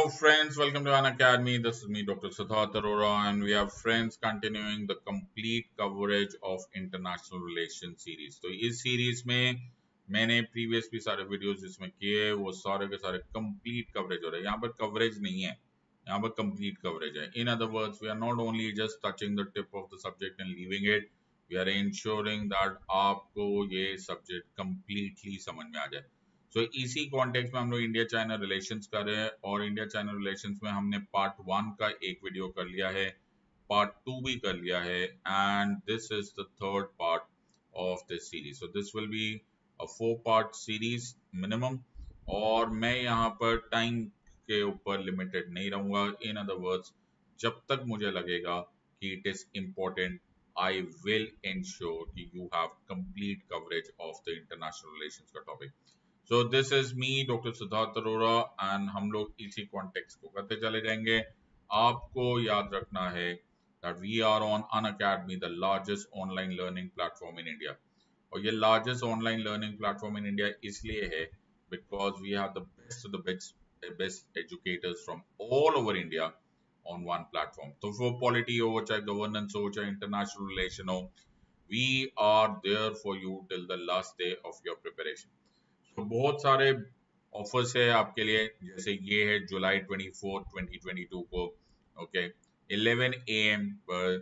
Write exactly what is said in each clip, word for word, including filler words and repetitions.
Hello friends, welcome to An Academy. This is me, Doctor Siddharth Arora, and we are friends continuing the complete coverage of international relations series. तो इस series में मैंने previous भी सारे videos जिसमें किए वो सारे के सारे कंप्लीट कवरेज हो रहे हैं. यहाँ पर कवरेज नहीं है, यहाँ पर कंप्लीट कवरेज है. In other words, we are not only just touching the tip of the subject and leaving it. We are ensuring that आपको ये सब्जेक्ट कंप्लीटली समझ में आ जाए. सो so, इसी कॉन्टेक्स्ट में हम लोग इंडिया चाइना रिलेशंस कर रहे हैं और इंडिया चाइना रिलेशंस में हमने पार्ट वन का एक वीडियो कर लिया है, पार्ट टू भी कर लिया है, and this is the third part of this series. So this will be a four part series minimum, और मैं यहाँ पर टाइम के ऊपर लिमिटेड नहीं रहूंगा. इन अदर वर्ड्स, जब तक मुझे लगेगा कि it is important, I will ensure कि you have complete coverage of the international relations का topic. So this is me, Doctor Siddharth Arora, and हम लोग इसी कॉन्टेक्स्ट को करते चले जाएंगे. आपको याद रखना है that we are on Unacademy, the largest online learning platform in India. और ये largest online learning platform in India इसलिए है because we have the best of the best, best educators from all over India on one platform. तो वो polity हो, चाहे governance हो, चाहे इंटरनेशनल रिलेशन हो, we are there for you till the last day of your preparation. तो बहुत सारे ऑफर्स है आपके लिए, जैसे ये है July twenty fourth twenty twenty two को, ओके, इलेवन ए एम पर.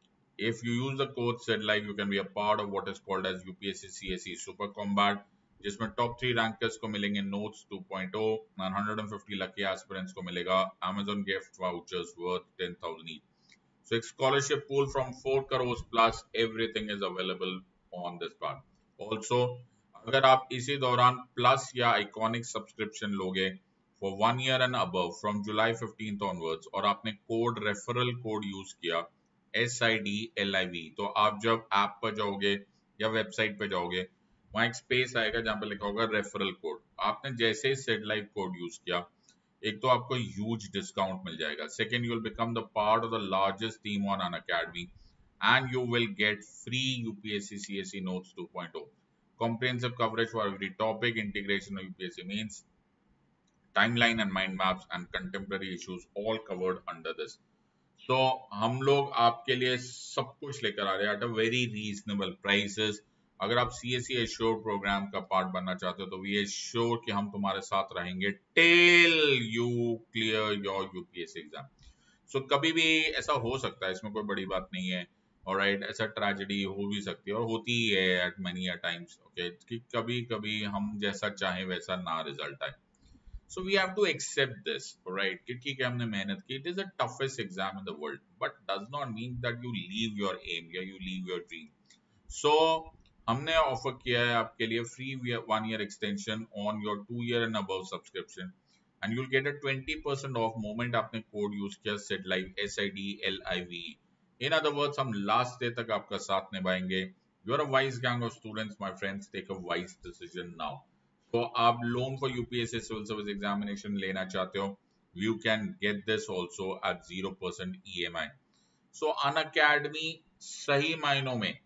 If you use the code said like you can be a part of what is called as UPSC CSE super combat, जिसमें top three rankers को मिलेंगे notes two point O and one hundred fifty lucky aspirants को मिलेगा Amazon gift vouchers worth ten thousand each. So a scholarship pool from four crores plus, everything is available on this part. Also, अगर आप इसी दौरान plus या iconic subscription लोगे for one year and above from July fifteenth onwards, और आपने code referral code use किया S I D L I V, तो आप जब ऐप पर जाओगे या वेबसाइट पे जाओगे, वहां एक स्पेस आएगा जहां पर लिखा होगा रेफरल कोड. आपने जैसे ही सेड लाइव कोड यूज किया, एक तो आपको ह्यूज डिस्काउंट मिल जाएगा. Second, you will become the part of the largest team on Unacademy and you will get free U P S C C S E Notes two point O. Comprehensive coverage for every topic, integration of U P S C means, timeline and mind maps and contemporary issues all covered under this. So हम लोग आपके लिए सब कुछ लेकर आ रहे हैं at a very reasonable prices. अगर आप C S E Assured program का पार्ट बनना चाहते हो तो we assure कि हम तुम्हारे साथ रहेंगे till you clear your U P S C exam. So कभी भी ऐसा हो सकता है, इसमें कोई बड़ी बात नहीं है. ऑलराइट, ऐसा ट्रेजेडी हो भी सकती है और होती ही है एट मेनी टाइम्स, ओके, कि कभी कभी हम जैसा चाहे वैसा ना रिजल्ट आए. So we have to accept this, alright, कि ठीक है हमने मेहनत की. It is the toughest exam in the world, but does not mean that you leave your M या you leave your dream. So हमने ऑफर किया है आपके लिए free one year extension on your two year and above subscription, and you will get a twenty percent off moment आपने code use किया said live S I D L I V. In other words, हम last day तक आपका साथ निभाएंगे. You are a wise gang of students, my friends. Take a wise decision now. तो आप loan for UPSC civil service examination लेना चाहते हो, you can get this also at zero percent E M I. So Unacademy सही मायनों में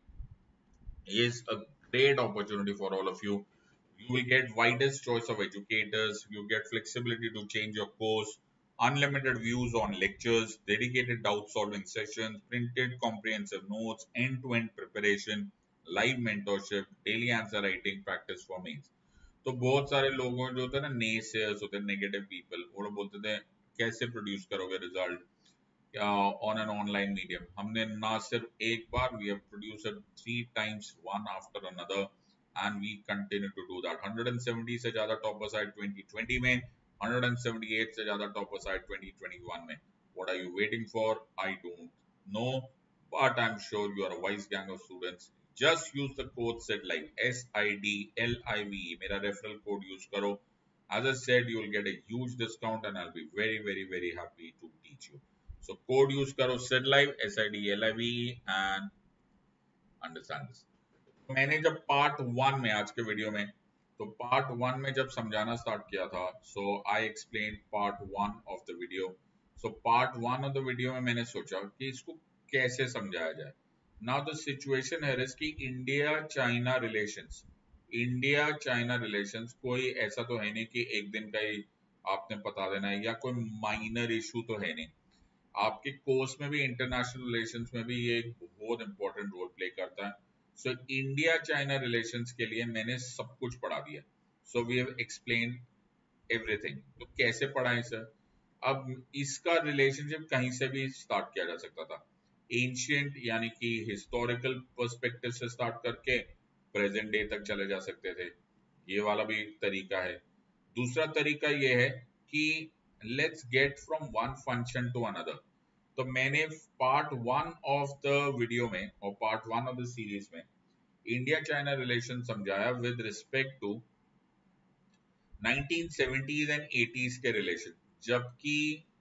is a great opportunity for all of you. You will get widest choice of educators. You get flexibility to change your course, unlimited views on lectures, dedicated doubt solving sessions, printed comprehensive notes, end-to-end preparation, live mentorship, daily answer writing practice for mains. तो बहुत सारे लोगों जो होते हैं ना, naysayers होते हैं, नेगेटिव पीपल, वो लोग बोलते थे कैसे प्रोड्यूस करोगे result on an online medium. हमने ना सिर्फ एक बार, we have produced three times one after another, and we continue to do that. One seventy से ज्यादा टॉपर्स आए ट्वेंटी ट्वेंटी में, वन सेवेंटी एट से ज्यादा टॉपर्स आए ट्वेंटी ट्वेंटी वन में. What are you waiting for? I don't know, but I'm sure you are a wise gang of students. Just use the code SIDLIVE, S I D L I V E. मेरा referral code use करो. As I said, you will get a huge discount, and I'll be very, very, very happy to teach you. So code use करो SIDLIVE, S I D L I V E, and understand this. मैंने जब part one में, आज के video में, तो part one में जब समझाना स्टार्ट किया था, so I explain part one of the video. So part one of the video में मैंने सोचा कि इसको कैसे समझाया जाए. नाउ द सिचुएशन है कि India China relations, India China relations कोई ऐसा तो है नहीं कि एक दिन का ही आपने बता देना है, या कोई माइनर इशू तो है नहीं। आपके कोर्स में भी इंटरनेशनल रिलेशंस में भी ये एक बहुत इंपॉर्टेंट रोल प्ले करता है। सो इंडिया चाइना रिलेशंस के लिए मैंने सब कुछ पढ़ा दिया। So we have explain everything. तो कैसे पढ़ाएं सर? अब इसका रिलेशनशिप कहीं से भी स्टार्ट किया जा सकता था। एंशियंट यानी कि हिस्टोरिकल पर्सपेक्टिव से स्टार्ट करके प्रेजेंट डे तक चले जा सकते थे, ये वाला भी तरीका है। दूसरा तरीका ये है कि let's get from one function to another. तो मैंने part one of the video में और part one of the series में इंडिया चाइना रिलेशन समझाया with respect to nineteen seventies and eighties के रिलेशन, जबकि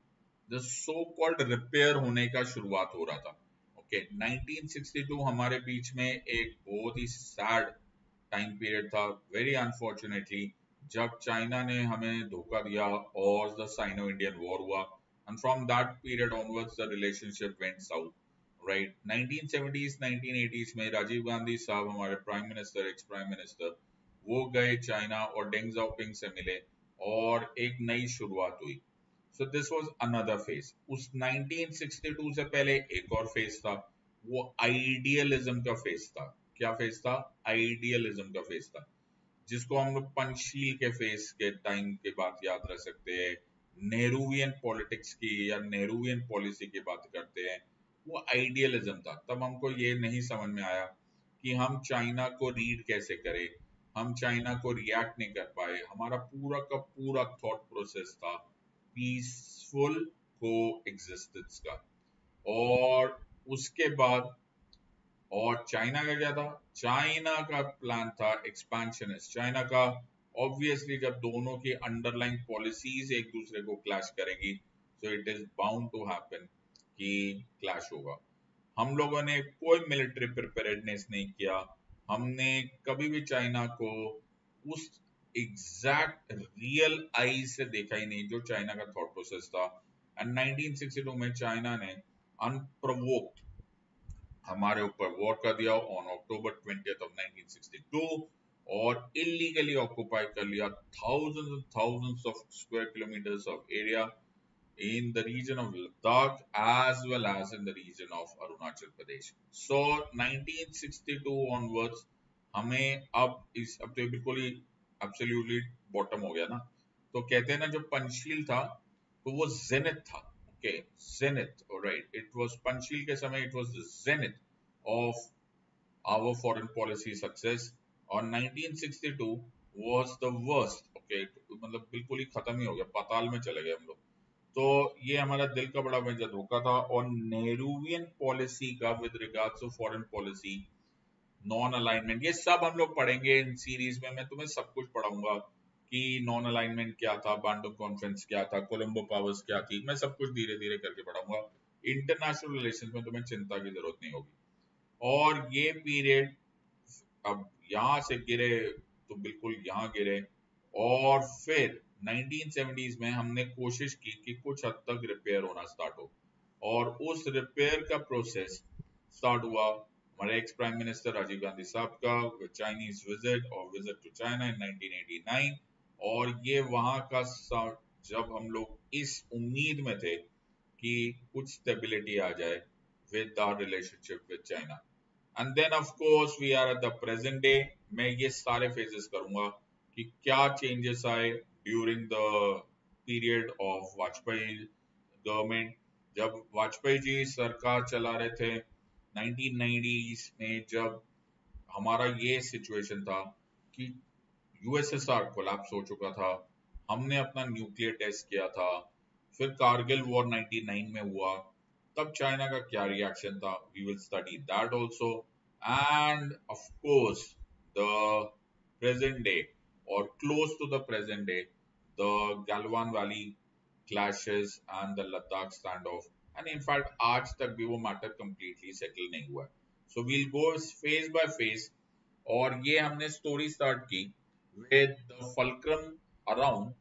द सो कॉल्ड रिपेयर होने का शुरुआत हो रहा था। ओके, नाइनटीन सिक्सटी टू हमारे बीच में एक बहुत ही सैड टाइम पीरियड था, वेरी अनफॉर्चुनेटली, जब चाइना ने हमें धोखा दिया और द साइनो इंडियन वॉर हुआ, and from that period onwards the relationship went south, right. Nineteen seventies nineteen eighties में राजीव गांधी साहब हमारे prime minister, ex prime minister, वो गए चाइना और डेंग जाओपिंग से मिले और एक नई शुरुआत हुई। So this was another phase. उस नाइनटीन सिक्सटी टू से पहले एक और फेज था, वो आइडियलिज्म का फेज था। क्या फेज था? आइडियलिज्म का फेज था, जिसको हम लोग पंचशील के फेज के टाइम के बात याद रख सकते हैं। नेहरूवियन पॉलिटिक्स की या नेहरूवियन पॉलिसी की बात करते हैं, वो आइडियलिज्म था। तब हमको ये नहीं समझ में आया कि हम चाइना को रीड कैसे करें, हम चाइना को रिएक्ट नहीं कर पाए। हमारा पूरा का पूरा थॉट प्रोसेस था पीसफुल को एग्जिस्टेंस का। और उसके बाद और चाइना का क्या था? चाइना का प्लान था एक्सपेंशनिस्ट। चाइना का ऑब्वियसली जब दोनों की अंडरलाइन पॉलिसीज एक दूसरे को क्लैश करेगी, so it is bound to happen कि क्लैश होगा। हम लोगों ने कोई मिलिट्री प्रिपेयर्डनेस नहीं किया, हमने कभी भी चाइना को उस एग्जैक्ट रियल आई से देखा ही नहीं जो चाइना का थॉट प्रोसेस था। एंड नाइनटीन सिक्सटी टू में चाइना ने अनप्रोवोक्ड हमारे ऊपर वॉर कर दिया on October twentieth of nineteen sixty two, और इलीगली ऑक्युपाई कर लिया thousands and thousands of square kilometres of area in the region of Ladakh as well as in the region of Arunachal Pradesh. So nineteen sixty two onwards हमें अब इस अब तो बिल्कुल ही absolutely bottom हो गया ना। तो कहते हैं ना जो पंचशील था तो वो जेनिथ था। Okay, zenith, alright, it was Panchsheel के समय it was the zenith of our foreign policy success, और nineteen sixty two was the worst. Okay, मतलब बिल्कुल ही खत्म ही हो गया, पाताल में चले गए हम लोग। तो ये हमारा दिल का बड़ा मेजर धोखा था। और नेहरूवियन पॉलिसी का with regards to foreign policy, non alignment, ये सब हम लोग पढ़ेंगे इन सीरीज में। मैं तुम्हें सब कुछ पढ़ाऊंगा कि नॉन अलाइनमेंट क्या था, बांडुंग कॉन्फ्रेंस क्या था, कोलंबो पावर्स क्या थी, मैं सब कुछ धीरे धीरे करके पढ़ाऊंगा। इंटरनेशनल रिलेशन में तुम्हें चिंता की जरूरत नहीं होगी। और ये पीरियड अब यहाँ से गिरे तो बिल्कुल यहाँ गिरे, और फिर नाइनटीन सेवेंटीज़ में हमने कोशिश की कि कुछ हद तक रिपेयर होना स्टार्ट हो, और उस रिपेयर का प्रोसेस स्टार्ट हुआ हमारे ex prime minister Rajiv Gandhi साहब का चाइनीज विजिट और visit to China in nineteen eighty nine. और ये वहां का जब हम लोग इस उम्मीद में थे कि कुछ स्टेबिलिटी आ जाए with our relationship with China. And then of course we are at the present day. मैं ये सारे फेजेस करूंगा कि क्या चेंजेस आए during the period of Vajpayee government. जब वाजपेयी जी सरकार चला रहे थे नाइनटीन नाइंटीज़ में, जब हमारा ये सिचुएशन था कि यूएसएसआर कोलैप्स हो चुका था, हमने अपना न्यूक्लियर टेस्ट किया था, फिर कारगिल वॉर नाइनटी नाइन में हुआ, तब चाइना का क्या रिएक्शन था, we will study that also. And of course the present day और close to the present day, the Galwan valley clashes and the Ladakh standoff. And in fact आज तक भी वो मैटर कंप्लीटली सेटल नहीं हुआ है। So we'll go phase by phase. और ये हमने स्टोरी स्टार्ट की with the fulcrum around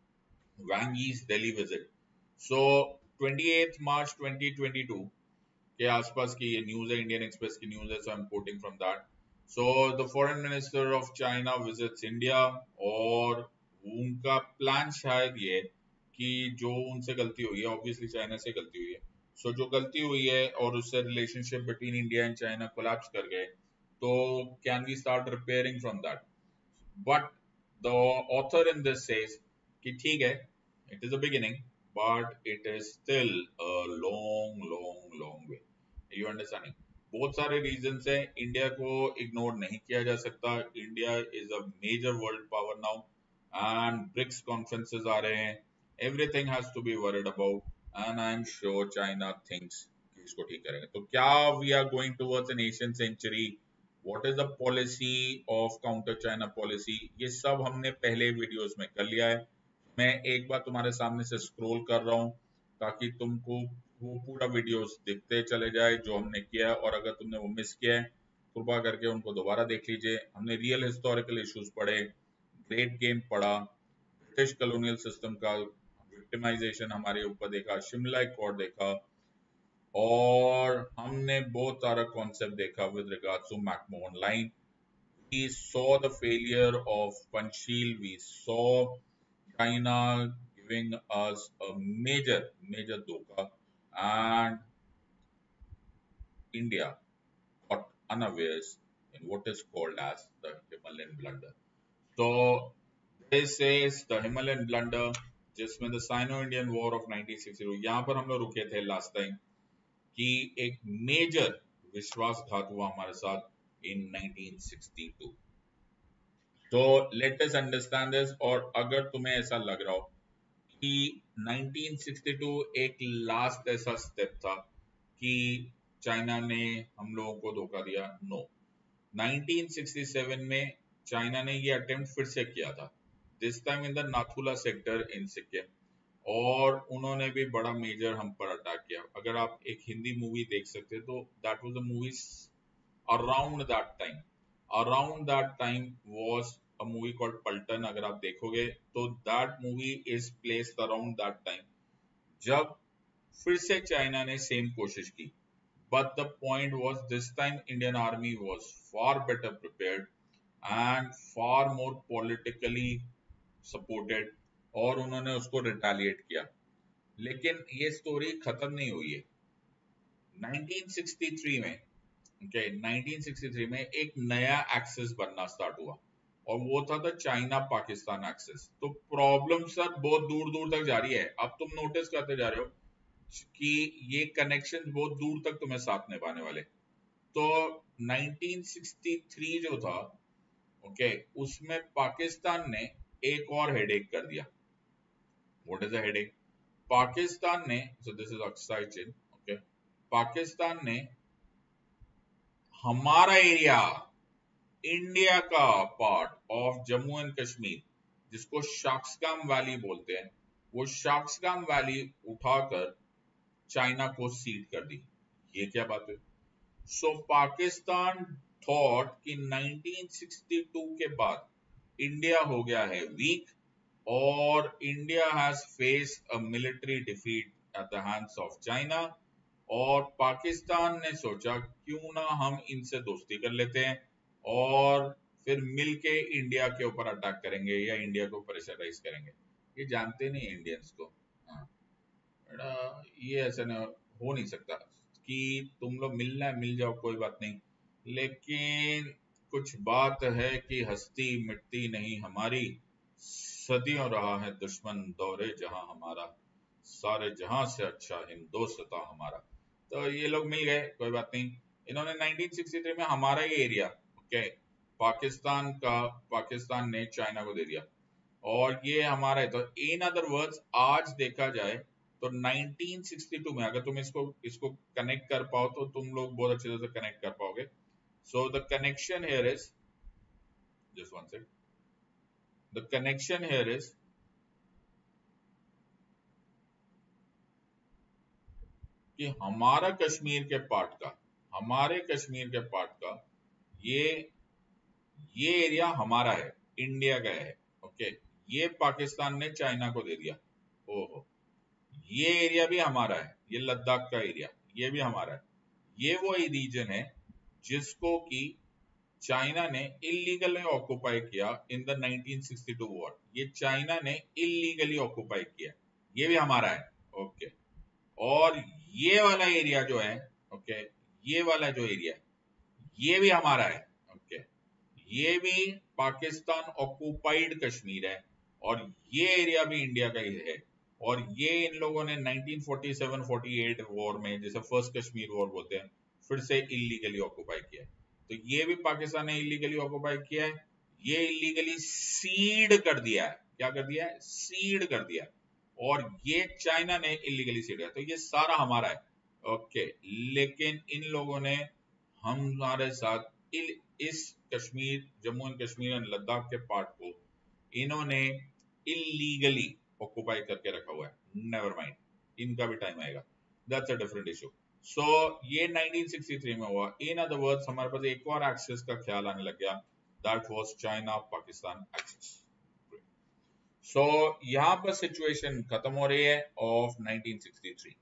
Wang Yi's Delhi visit. So twenty-eighth March twenty twenty-two के आसपास की ये न्यूज है, इंडियन एक्सप्रेस की न्यूज है, so I'm quoting from that. So the foreign minister of China visits India, और उनका प्लान शायद ये कि जो उनसे गलती हुई है, ऑब्वियसली चाइना से गलती हुई है, सो so, जो गलती हुई है और उससे relationship between India and China collapse कर गए, तो can we start repairing from that? But the author in this says कि ठीक है, it is a beginning, but it is still a long long long way. You understanding? बहुत सारे reasons है, India को इग्नोर नहीं किया जा सकता। India is a major world power now, and BRICS conferences आ रहे हैं, everything has to be worried about, and I am sure China thinks कि इसको ठीक करेंगे। तो क्या we are going towards an Asian century? What is the policy of counter China policy? ये सब हमने पहले वीडियोस में कर लिया है। मैं एक बार तुम्हारे सामने से स्क्रॉल कर रहा हूं ताकि तुमको वो पूरा वीडियोस दिखते चले जाए जो हमने किया है, और अगर तुमने वो मिस किया है कृपा करके उनको दोबारा देख लीजिए। हमने रियल हिस्टोरिकल इश्यूज पढ़े, ग्रेट गेम पढ़ा, ब्रिटिश कॉलोनियल सिस्टम का विक्टिमाइजेशन हमारे ऊपर देखा, शिमला एकॉर्ड देखा, और हमने बहुत सारा कॉन्सेप्ट देखा with regards to McMahon line. We saw the failure of Panchsheel. We saw China giving us a major, major doka, and India got unawares in what is called as the Himalayan blunder. So this is the Himalayan blunder, जिसमें the Sino-Indian War of nineteen sixty two, यहाँ पर हम लोग रुके थे last time कि एक major विश्वासघात हुआ हमारे साथ इन नाइनटीन सिक्सटी टू। तो लेट अस अंडरस्टैंड दिस। और अगर तुम्हें ऐसा लग रहा हो कि नाइनटीन सिक्सटी टू एक लास्ट ऐसा स्टेप था कि चाइना ने हम लोगों को धोखा दिया, नो। नाइनटीन सिक्सटी सेवन में चाइना ने ये अटेम्प्ट फिर से किया था, this time in the Nathu La sector in Sikkim, और उन्होंने भी बड़ा मेजर हम पर अटैक किया। अगर आप एक हिंदी मूवी देख सकते तो that was the movie around that time, around that time was a movie called Paltan। अगर आप देखोगे तो that movie is placed around that time जब फिर से चाइना ने सेम कोशिश की, but the point was this time Indian army was far better prepared and far more politically supported, और उन्होंने उसको रिटेलिएट किया। लेकिन ये स्टोरी खत्म नहीं हुई है। नाइनटीन सिक्सटी थ्री में okay okay, nineteen sixty three में एक नया एक्सेस बनना स्टार्ट हुआ, और वो था द चाइना पाकिस्तान एक्सेस। तो प्रॉब्लम सर बहुत दूर दूर तक जा रही है। अब तुम नोटिस करते जा रहे हो कि ये कनेक्शन बहुत दूर तक तुम्हें साथ निभाने वाले। तो नाइनटीन सिक्सटी थ्री जो था ओके okay, उसमें पाकिस्तान ने एक और हेडेक कर दिया। What is a headache? Pakistan ने, so this is Aksai Chin, okay, Pakistan ने हमारा एरिया, इंडिया का part of Jammu and Kashmir, जिसको शाक्सगाम वैली बोलते हैं, वो शाक्सगाम वैली उठाकर चाइना को सीड कर दी। ये क्या बात है? सो पाकिस्तान थॉट कि नाइनटीन सिक्सटी टू के बाद इंडिया हो गया है वीक, और India has faced a military defeat at the hands of China, और पाकिस्तान ने सोचा क्यों ना हम इनसे दोस्ती कर लेते हैं और फिर मिलके इंडिया के ऊपर अटैक करेंगे या इंडिया को प्रेशराइज करेंगे। ये जानते नहीं इंडियंस को, हाँ, ये ऐसा नहीं हो नहीं सकता कि तुम लोग मिलना है मिल जाओ, कोई बात नहीं, लेकिन कुछ बात है कि हस्ती मिटती नहीं हमारी, सदियों रहा है दुश्मन दौरे जहां हमारा, सारे जहां से अच्छा हिंदोस्तां हमारा। तो ये लोग मिल गए, कोई बात नहीं। इन्होंने नाइनटीन सिक्सटी थ्री में हमारा ही एरिया ओके पाकिस्तान का, पाकिस्तान ने चाइना को दे दिया, और ये हमारा है। तो इन अदर वर्ड्स आज देखा जाए तो नाइनटीन सिक्सटी टू में अगर तुम इसको इसको कनेक्ट कर पाओ तो तुम लोग बहुत अच्छे से कनेक्ट कर पाओगे। So the connection here is, just one second, the connection here is कि हमारा कश्मीर के पार्ट का, हमारे कश्मीर के पार्ट का ये ये एरिया हमारा है, इंडिया का है, ओके। ये पाकिस्तान ने चाइना को दे दिया। ओहो, ये एरिया भी हमारा है, ये लद्दाख का एरिया, ये भी हमारा है। ये वो रीजन है जिसको कि चाइना ने इलीगली ऑक्युपाई किया in the nineteen sixty two war. ये चाइना ने इलीगली ऑक्युपाई किया। ये भी हमारा है, ओके। और ये वाला एरिया जो है, ओके, ये वाला जो एरिया ये भी हमारा है, ओके। ये भी पाकिस्तान ऑक्युपाइड कश्मीर है और ये एरिया भी इंडिया का ही है। और ये इन लोगों ने nineteen forty seven forty eight war में, जैसे फर्स्ट कश्मीर वॉर बोलते हैं, फिर से इलीगली ऑक्युपाई किया है। तो ये भी पाकिस्तान ने इलीगली ऑक्युपाई किया है, ये इलीगली सीड कर दिया है। क्या कर दिया है? सीड कर दिया। और ये चाइना ने इलीगली सीड किया, तो ये सारा हमारा है, ओके। लेकिन इन लोगों ने हमारे साथ इल, इस कश्मीर, जम्मू एंड कश्मीर एंड लद्दाख के पार्ट को इन्होंने इलीगली ऑक्युपाई करके रखा हुआ है। नेवर माइंड, इनका भी टाइम आएगा, that's a different issue. So ये नाइनटीन सिक्सटी थ्री में हुआ। इन अदर वर्ड्स हमारे पास एक और एक्सेस का ख्याल आने लग गया, that was China Pakistan axis. So यहां पर सिचुएशन खत्म हो रही है of nineteen sixty three.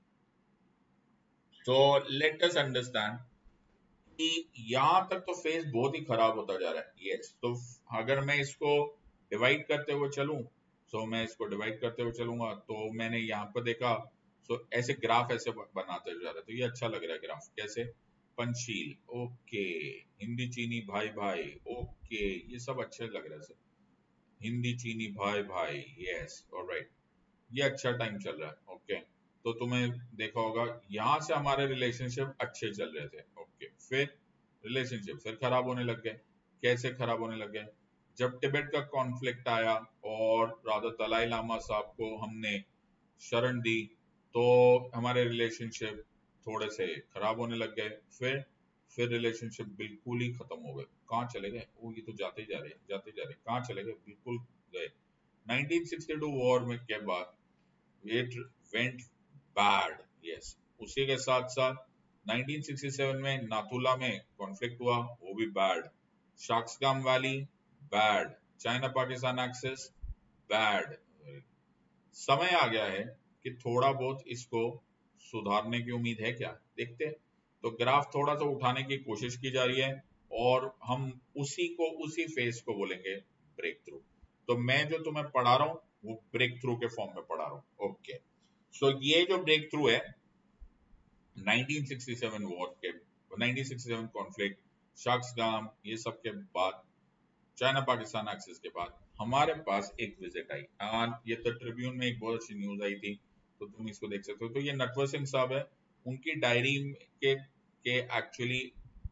So let us understand कि यहां तक तो फेस बहुत ही खराब होता जा रहा है। यस, तो अगर मैं इसको डिवाइड करते हुए चलूं, सो मैं इसको डिवाइड करते हुए चलूंगा, तो मैंने यहाँ पर देखा, सो ऐसे ग्राफ ऐसे बनाते जा रहा है। तो ये अच्छा लग रहा है ग्राफ, कैसे? पंचशील, ओके। हिंदी चीनी भाई भाई, ओके, ये सब अच्छे लग रहे हैं। हिंदी चीनी भाई भाई, यस, ऑलराइट, ये अच्छा टाइम चल रहा है, ओके। तो तुम्हें देखा होगा यहां से हमारे रिलेशनशिप अच्छे चल रहे थे, ओके। फिर रिलेशनशिप फिर खराब होने लग गए। कैसे खराब होने लग गए? जब तिब्बत का कॉन्फ्लिक्ट आया और राधा दलाई लामा साहब को हमने शरण दी, तो हमारे रिलेशनशिप थोड़े से खराब होने लग गए। फिर फिर रिलेशनशिप बिल्कुल ही खत्म हो गए। कहाँ चले गए? वो ये तो जाते ही जा रहे हैं, जाते जा रहे हैं, कहाँ चले गए? बिल्कुल गए। नाइनटीन सिक्सटी टू वॉर में के बाद इट वेंट बैड, यस। उसी के साथ साथ नाइनटीन सिक्सटी सेवन में नाथुला में कॉन्फ्लिक्ट हुआ, वो भी bad. Shaksgam valley, bad. China Pakistan axis, bad. समय आ गया है कि थोड़ा बहुत इसको सुधारने की उम्मीद है क्या? देखते हैं। तो ग्राफ थोड़ा सा उठाने की कोशिश की जा रही है और हम उसी को, उसी फेज को बोलेंगे ब्रेक थ्रू। तो मैं जो तुम्हें पढ़ा रहा हूं वो ब्रेक थ्रू के फॉर्म में पढ़ा रहा हूं, ओके। सो ये जो ब्रेक थ्रू है नाइनटीन सिक्सटी सेवन वॉर के, nineteen sixty seven conflict, Shaksgam, ये सब के बाद, चाइना पाकिस्तान एक्सेस के बाद हमारे पास एक विजिट आई। और ये तो ट्रिब्यून में एक बहुत अच्छी न्यूज आई थी, तो तुम इसको देख सकते हो। तो ये नटवर सिंह साहब है, उनकी डायरी के के एक्चुअली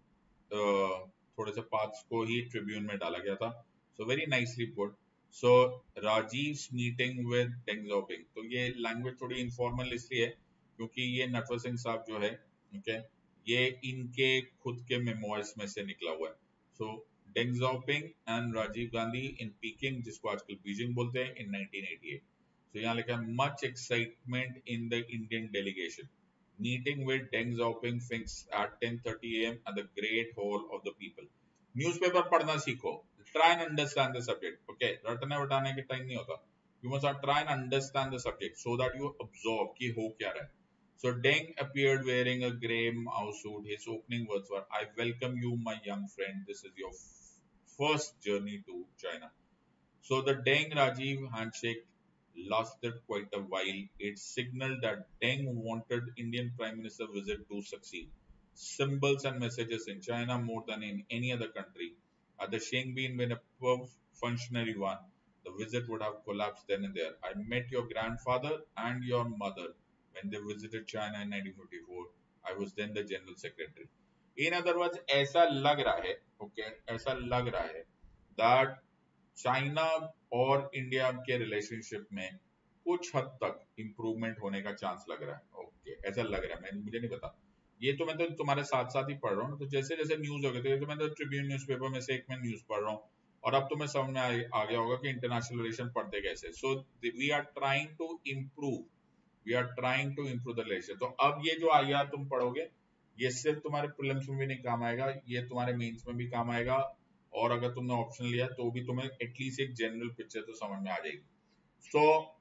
थोड़े से पार्ट्स को ही ट्रिब्यून में डाला गया था। So very nicely put. So Rajiv meeting with Deng Xiaoping, तो ये लैंग्वेज थोड़ी इनफॉर्मल इसलिए है क्योंकि ये नटवर सिंह साहब जो है, ओके, ये इनके खुद के मेमोइर्स में से निकला हुआ है। So Deng Xiaoping and Rajiv Gandhi in Peking, जिसको आजकल बीजिंग बोलते हैं, इन नाइनटीन एटी एट। तो यहाँ लिखा है much excitement in the Indian delegation, meeting with Deng Xiaoping fixed at ten thirty A M at the great hall of the people. Newspaper पढ़ना सीखो, try and understand the subject, okay. रटने वटाने के time नहीं होता, you must try and understand the subject so that you absorb कि हो क्या रहा है। So Deng appeared wearing a grey mouse suit. His opening words were, "I welcome you, my young friend. This is your first journey to China." So the Deng Rajiv handshake lasted quite a while. It signaled that Deng wanted Indian Prime Minister visit to succeed. Symbols and messages in China more than in any other country. Had the Sheng been a functionary one, the visit would have collapsed then and there. I met your grandfather and your mother when they visited China in nineteen fifty-four. I was then the general secretary. In other words, ऐसा लग रहा है, okay, ऐसा लग रहा है that China और India के रिलेशनशिप में कुछ हद तक इंप्रूवमेंट होने का चांस लग रहा है, ओके, ऐसा लग रहा है। मैं, मुझे नहीं पता, ये तो मैं तो तुम्हारे साथ साथ ही पढ़ रहा हूँ। तो जैसे जैसे न्यूज हो गए, तो मैं तो ट्रिब्यून न्यूज़पेपर में से एक में न्यूज पढ़ रहा हूँ और अब तुम्हें समझ में आ, आ गया होगा कि इंटरनेशनल रिलेशन पढ़ते कैसे। So we are trying to improve, we are trying to improve the relation. तो अब ये जो आई आर तुम पढ़ोगे, ये सिर्फ तुम्हारे प्रीलिम्स में भी नहीं काम आएगा, ये तुम्हारे मेंस में भी काम आएगा, और अगर तुमने ऑप्शन लिया तो भी तुम्हें एटलीस्ट एक जनरल पिक्चर तो समझ में आ जाएगी। सो so,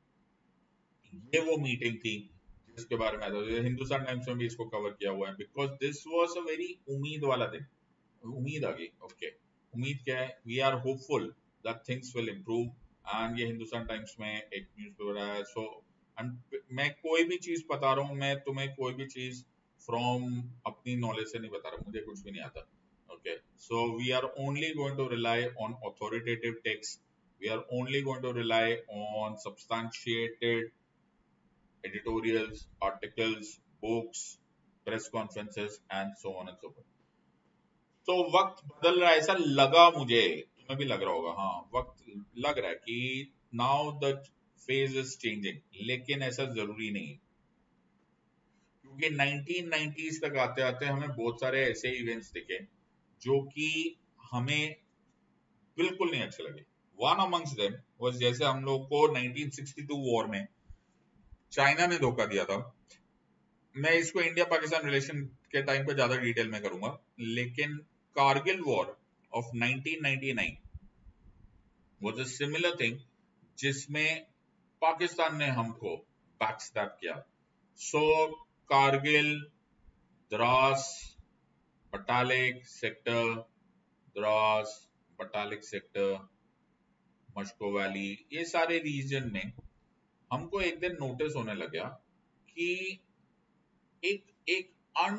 ये वो मीटिंग थी जिसके बारे में आता है, हिंदुस्तान टाइम्स में भी इसको कवर किया हुआ है, because this was a very उम्मीद वाला दिन। उम्मीद आ गई, ओके। उम्मीद क्या है? We are hopeful that things will improve. And ये हिंदुस्तान टाइम्स में एक न्यूज़पेपर आया, सो मैं कोई भी चीज बता रहा हूँ, मैं तुम्हें कोई भी चीज फ्रॉम अपनी नॉलेज से नहीं बता रहा, मुझे कुछ भी नहीं आता. Okay, so we are only going to rely on authoritative texts. We are only going to rely on substantiated editorials, articles, books, press conferences, and so on and so forth. तो वक्त बदल रहा है ऐसा लगा मुझे, तुम्हें भी लग रहा होगा. हाँ, वक्त लग रहा है कि now the phase is changing, लेकिन ऐसा जरूरी नहीं, क्योंकि नाइनटीन नाइंटीज़ तक आते आते हमें बहुत सारे ऐसे इवेंट्स दिखे जो कि हमें बिल्कुल नहीं अच्छे लगे. वन अमंग्स देम वाज जैसे हम लोग को नाइनटीन सिक्सटी टू वॉर में चाइना ने धोखा दिया था. मैं इसको इंडिया पाकिस्तान रिलेशन के टाइम पे ज्यादा डिटेल में करूंगा, लेकिन Kargil war of nineteen ninety nine was a similar thing जिसमें पाकिस्तान ने हमको बैकस्टैप किया. So Kargil, Dras, Batalik sector, Dras, Batalik sector, Mushkoh valley, ये सारे रीजन में हमको एक दिन नोटिस होने लगा कि एक एक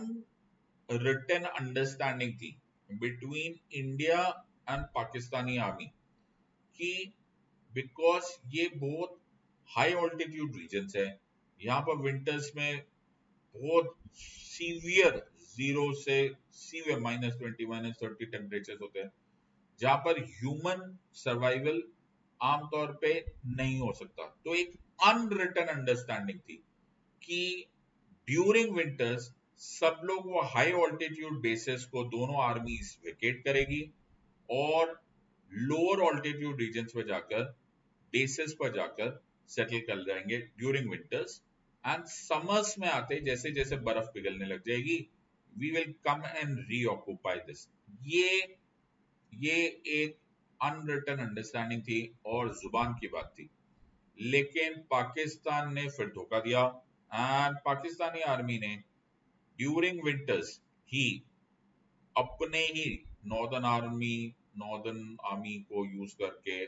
अनरिटन अंडरस्टैंडिंग थी between India and Pakistani army कि बिकॉज ये बहुत हाई ऑल्टीट्यूड रीजन्स है, यहाँ पर विंटर्स में बहुत सीवियर जीरो से severe minus twenty minus thirty temperature होते हैं, जहां पर ह्यूमन सर्वाइवल आमतौर पे नहीं हो सकता. तो एक अनरिटन अंडरस्टैंडिंग थी कि ड्यूरिंग विंटर्स सब लोग वो हाई ऑल्टीट्यूड बेसिस को दोनों आर्मीज वेकेट करेगी और लोअर ऑल्टीट्यूड रीजन्स पे जाकर बेसिस पर जाकर सेटल कर जाएंगे ड्यूरिंग विंटर्स. एंड समर्स में आते जैसे जैसे बर्फ पिघलने लग जाएगी, we will come and reoccupy this. ये ये एक अनरिटन अंडरस्टैंडिंग थी और जुबान की बात थी. लेकिन पाकिस्तान ने फिर धोखा दिया एंड पाकिस्तानी आर्मी ने ड्यूरिंग विंटर्स ही अपने ही नॉर्दर्न आर्मी नॉर्दर्न आर्मी को यूज करके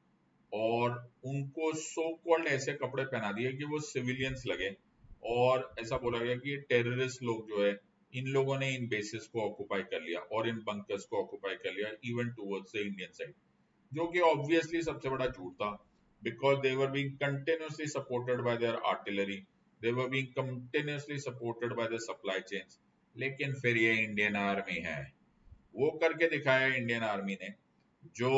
और उनको सो कॉल्ड ऐसे कपड़े पहना दिए कि वो सिविलियंस लगे, और ऐसा बोला गया कि ये टेररिस्ट लोग जो है, इन लोगों ने इन बेसिस को ऑक्युपाई कर लिया और इन बंकर्स को ऑक्युपाई कर लिया even towards the Indian side, जो कि ऑब्वियसली सबसे बड़ा झूठ था. because they were being continuously supported by their artillery, they were being continuously supported by the supply chains. लेकिन फिर ये इंडियन आर्मी है, वो करके दिखाया इंडियन आर्मी ने जो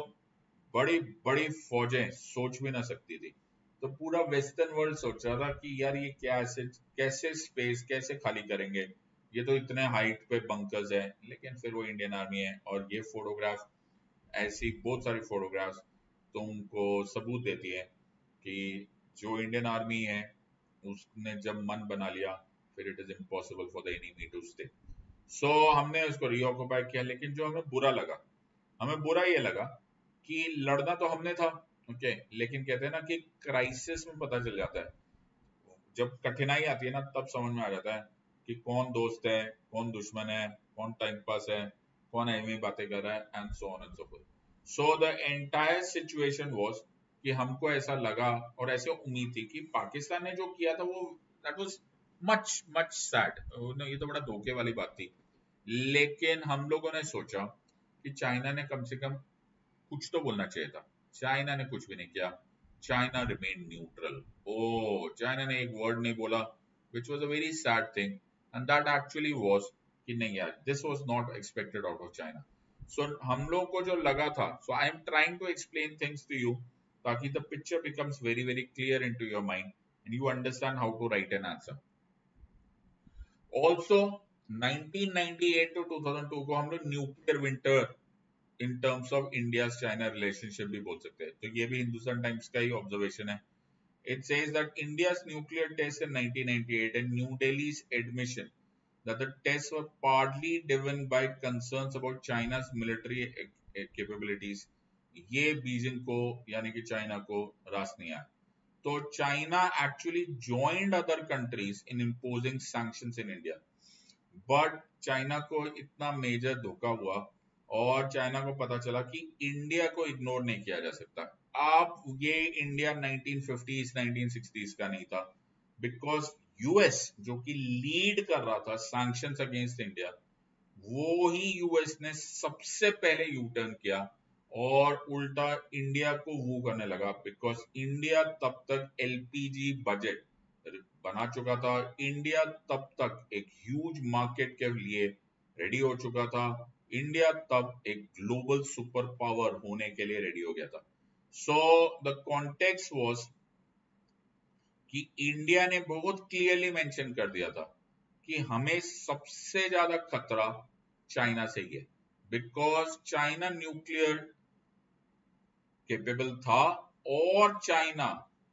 बड़ी बड़ी फौजें सोच भी ना सकती थी. तो पूरा वेस्टर्न वर्ल्ड सोच रहा था कि यार ये क्या ऐसे कैसे स्पेस कैसे खाली करेंगे, ये तो इतने हाइट पे बंकर्स है. लेकिन फिर वो इंडियन आर्मी है. और ये फोटोग्राफ, ऐसी बहुत सारी फोटोग्राफ्स तुमको सबूत देती है कि जो इंडियन आर्मी है उसने जब मन बना लिया फिर it is impossible for the enemy to stay. So हमने उसको रीऑक्युपाई किया. लेकिन जो हमें बुरा लगा, हमें बुरा ये लगा कि लड़ना तो हमने था, ओके okay? लेकिन कहते हैं ना कि क्राइसिस में पता चल जाता है, जब कठिनाई आती है ना तब समझ में आ जाता है कि कौन दोस्त है, कौन दुश्मन है, कौन टाइम पास है, कौन ऐसी बातें कर रहा है, and so on and so forth. So the entire situation was कि हमको ऐसा लगा और ऐसे उम्मीद थी कि पाकिस्तान ने जो किया था वो that was much much sad, ये तो बड़ा धोखे वाली बात थी. लेकिन हम लोगों ने सोचा कि चाइना ने कम से कम कुछ तो बोलना चाहिए था. चाइना ने कुछ भी नहीं किया. China remain neutral. Oh China ने एक वर्ड नहीं बोला, which was a very sad thing, and that actually was कि नहीं यार, this was not expected out of China. So हम लोग को जो लगा था, so I am trying to explain things to you ताकि the picture becomes very very clear into your mind and you understand how to write an answer. Also nineteen ninety eight to two thousand two को हम लोग nuclear winter in terms of India China relationship भी बोल सकते हैं. तो ये भी हिंदुस्तान टाइम्स का ही ऑब्जर्वेशन है. It says that India's nuclear tests in nineteen ninety-eight and New Delhi's admission that the tests were partly driven by concerns about China's military capabilities, ये बीजिंग को यानी कि चाइना को रास नहीं आया. तो China actually joined other countries in imposing sanctions in India, but China को इतना मेजर धोखा हुआ और चाइना को पता चला कि इंडिया को इग्नोर नहीं किया जा सकता. आप ये India nineteen fifties nineteen sixties का नहीं था, बिकॉज यूएस जो कि लीड कर रहा था सैंक्शंस अगेंस्ट इंडिया, वो ही यूएस ने सबसे पहले यू टर्न किया और उल्टा इंडिया को वो करने लगा, बिकॉज इंडिया तब तक एलपीजी बजट बना चुका था, इंडिया तब तक एक ह्यूज मार्केट के लिए रेडी हो चुका था, इंडिया तब एक ग्लोबल सुपर पावर होने के लिए रेडी हो गया था। सो द कॉन्टेक्स्ट वाज कि इंडिया ने बहुत क्लियरली मेंशन कर दिया था कि हमें सबसे ज्यादा खतरा चाइना से ही है, बिकॉज चाइना न्यूक्लियर केपेबल था और चाइना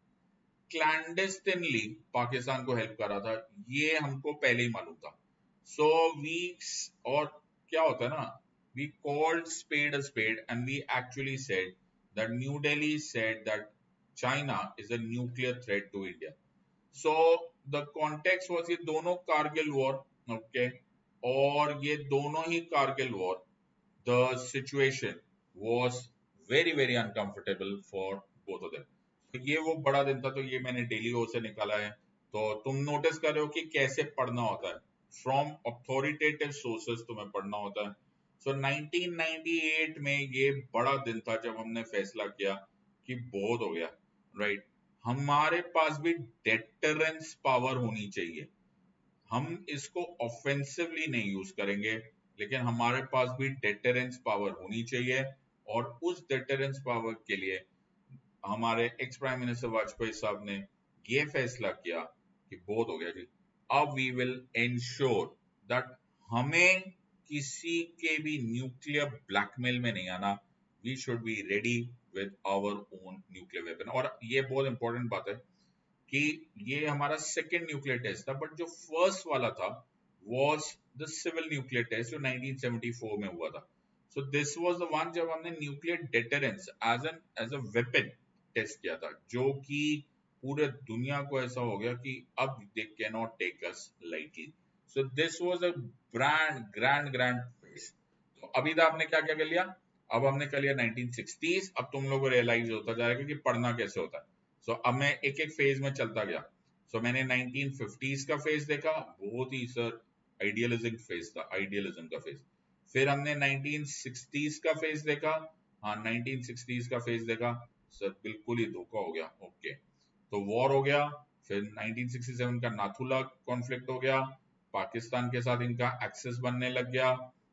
क्लैंडस्टिनली पाकिस्तान को हेल्प कर रहा था, ये हमको पहले ही मालूम था। सो वीक्स और क्या होता है ना, we called spade a spade and we actually said that New Delhi said that China is a nuclear threat to India. So the context was ये दोनों कारगिल वॉर, ओके, और ये दोनों ही Kargil war, the situation was very very uncomfortable for both of them. तो ये वो बड़ा दिन था, तो ये मैंने डेली ओ से निकाला है। तो तुम नोटिस कर रहे हो कि कैसे पढ़ना होता है, फ्रॉम अथॉरिटेटिव सोर्सेस तुम्हें पढ़ना होता है। सो नाइनटीन नाइंटी एट में ये बड़ा दिन था जब हमने फैसला किया कि बहुत हो गया, राइट। हमारे पास भी डेटरेंस पावर होनी चाहिए, हम इसको ऑफेंसिवली नहीं यूज करेंगे, लेकिन हमारे पास भी डेटरेंस पावर होनी चाहिए। और उस डेटरेंस पावर के लिए हमारे एक्स प्राइम मिनिस्टर वाजपेयी साहब ने ये फैसला किया कि बहुत हो गया जी, अब वी विल इंश्योर दैट हमें किसी के भी न्यूक्लियर ब्लैकमेल में नहीं आना, we should be ready with our own nuclear weapon. और ये बहुत इंपॉर्टेंट बात है कि ये हमारा सेकेंड न्यूक्लियर टेस्ट था, बट जो फर्स्ट वाला था was the civil nuclear test जो नाइनटीन सेवेंटी फोर में हुआ था। So this was the one जब हमने nuclear deterrence as an as a weapon test किया था, जो कि पूरे दुनिया को ऐसा हो गया कि अब they can not take us lightly. So this was a brand grand grand face. तो अभी तक आपने क्या क्या कर लिया, अब हमने कर लिया नाइनटीन सिक्सटीज़। अब तुम लोगों को रियलाइज होता जाएगा कि पढ़ना कैसे होता है। सो so, अब मैं एक एक फेज में चलता गया। सो so, मैंने नाइनटीन फिफ्टीज़ का फेज देखा, बहुत ही सर आइडियलिज्म फेज था, आइडियलिज्म का फेज। फिर हमने नाइनटीन सिक्सटीज़ का फेज देखा, हाँ नाइनटीन सिक्सटीज़ का फेज देखा, सर बिल्कुल ही धोखा हो गया, ओके। तो वॉर हो गया, फिर नाइनटीन सिक्सटी सेवन का नाथुला कॉन्फ्लिक्ट हो गया, पाकिस्तान के साथ इनका एक्सेस बनने लग गया,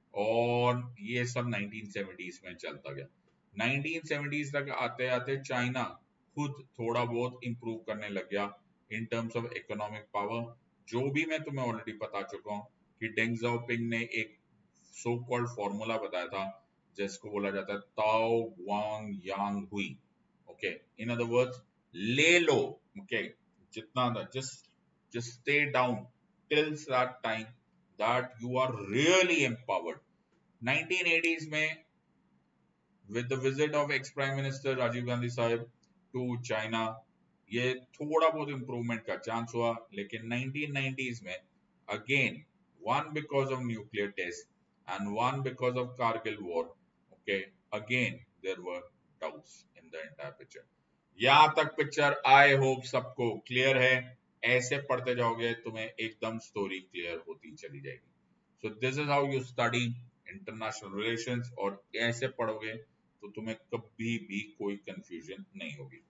और ये सब नाइनटीन सेवेंटीज़ में चलता गया। नाइनटीन सेवेंटीज़ तक आते आते चाइना खुद थोड़ा बहुत इंप्रूव करने लग गया in terms of economic power. जो भी मैं तुम्हें ऑलरेडी बता चुका हूँ कि डेंग ज़ाओपिंग ने एक सो कॉल्ड फॉर्मूला बताया था जिसको बोला जाता है ताओ वांग यांग हुई, ओके। इन अदर वर्ड्स, ले लो, ओके, जितना just just stay down till that time that you are really empowered. Nineteen eighties में with the visit of ex-prime minister Rajiv Gandhi साहब to China, ये थोड़ा बहुत इम्प्रूवमेंट का चांस हुआ, लेकिन नाइनटीन नाइंटीज़ में again one because of nuclear test and one because of Kargil war, okay, again there were doubts in the entire picture. यहाँ तक पिक्चर आई होप सबको क्लियर है। ऐसे पढ़ते जाओगे तुम्हें एकदम स्टोरी क्लियर होती चली जाएगी। So this is how you study international relations, और ऐसे पढ़ोगे तो तुम्हें कभी भी कोई कंफ्यूजन नहीं होगी।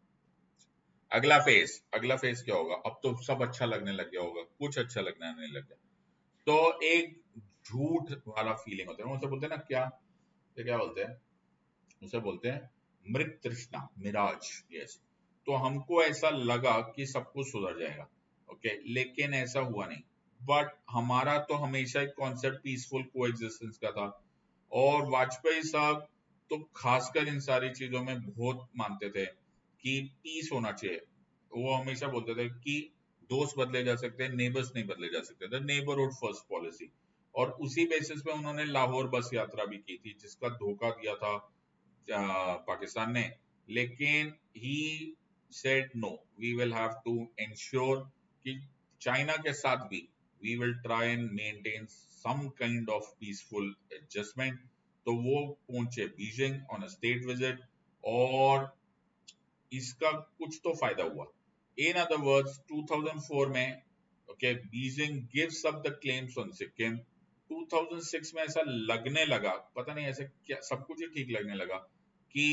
अगला फेज, अगला फेज क्या होगा, अब तो सब अच्छा लगने लग गया होगा, कुछ अच्छा लगने नहीं लग गया तो एक झूठ वाला फीलिंग होता है, उसे बोलते हैं ना, क्या ये क्या बोलते हैं, उसे बोलते हैं मृत तृष्णा, मिराज, यस। तो हमको ऐसा लगा कि सब कुछ सुधर जाएगा, ओके, लेकिन ऐसा हुआ नहीं। बट हमारा तो हमेशा एक कॉन्सेप्ट पीसफुल कोएग्जिस्टेंस का था, और वाजपेयी साहब तो खासकर इन सारी चीजों में बहुत मानते थे कि पीस होना चाहिए। वो हमेशा बोलते थे कि दोस्त बदले जा सकते हैं, नेबर्स नहीं बदले जा सकते थे, नेबरहुड फर्स्ट पॉलिसी। और उसी बेसिस पे उन्होंने लाहौर बस यात्रा भी की थी, जिसका धोखा दिया था पाकिस्तान ने, लेकिन he said no, we will have to ensure कि चाइना के साथ भी we will try and maintain some kind of peaceful adjustment. तो वो पहुंचे Beijing on a state visit, और इसका कुछ तो फायदा हुआ। In other words, two thousand four में okay, Beijing gives up the claims on Sikkim. two thousand six में ऐसा लगने लगा, पता नहीं ऐसे क्या, सब कुछ ही ठीक लगने लगा कि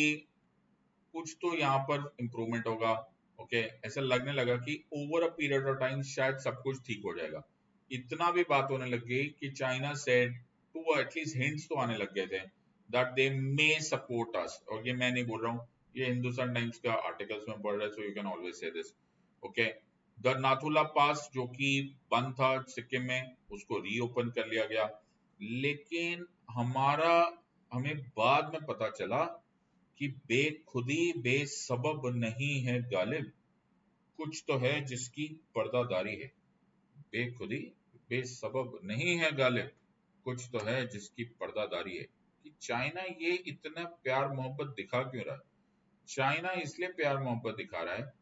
कुछ तो यहाँ पर इम्प्रूवमेंट होगा। ओके okay, ऐसा लगने लगा कि over a period of time शायद सब कुछ ठीक हो जाएगा। इतना भी बात होने लग गई कि China said to at least hints तो आने लग गए थे that they may support us. और ये मैं नहीं बोल रहा हूँ, ये हिंदुस्तान टाइम्स का आर्टिकल्स में पढ़ रहे, so you can always say this. Okay, the Nathula pass जो कि बंद था सिक्किम में, उसको रीओपन कर लिया गया। लेकिन हमारा हमें बाद में पता चला कि बेखुदी बेसबब नहीं है गालिब, कुछ तो है जिसकी पर्दादारी है। बेखुदी बेसबब नहीं है गालिब, कुछ तो है जिसकी पर्दादारी है। कि चाइना ये इतना प्यार मोहब्बत दिखा क्यों रहा है? चाइना इसलिए प्यार मोहब्बत दिखा रहा है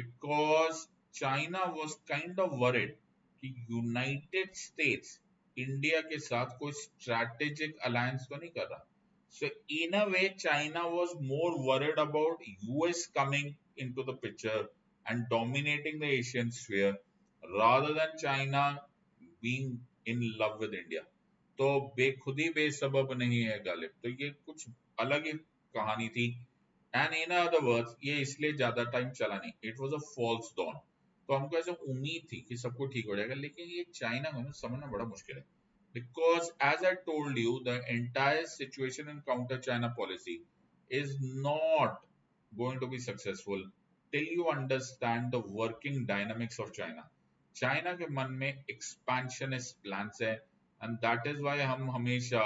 because China was kind of worried कि यूनाइटेड स्टेट्स इंडिया के साथ कोई स्ट्रैटेजिक अलायंस तो नहीं कर रहा। So in a way, China was more worried about U S coming into the picture and dominating the Asian sphere rather than China being in love with India. तो बेखुदी बेसबब नहीं है गालिब, तो ये कुछ अलग ही कहानी थी। एंड इन अदर वर्ड्स ये इसलिए ज्यादा टाइम चला नहीं, it was a false dawn. तो हमको ऐसा उम्मीद थी कि सब कुछ ठीक हो जाएगा, लेकिन ये चाइना को समझना बड़ा मुश्किल है। Because as I told you, the entire situation in counter China policy is not going to be successful till you understand the working dynamics of China. China के मन में expansionist plans है, and that is why हम हमेशा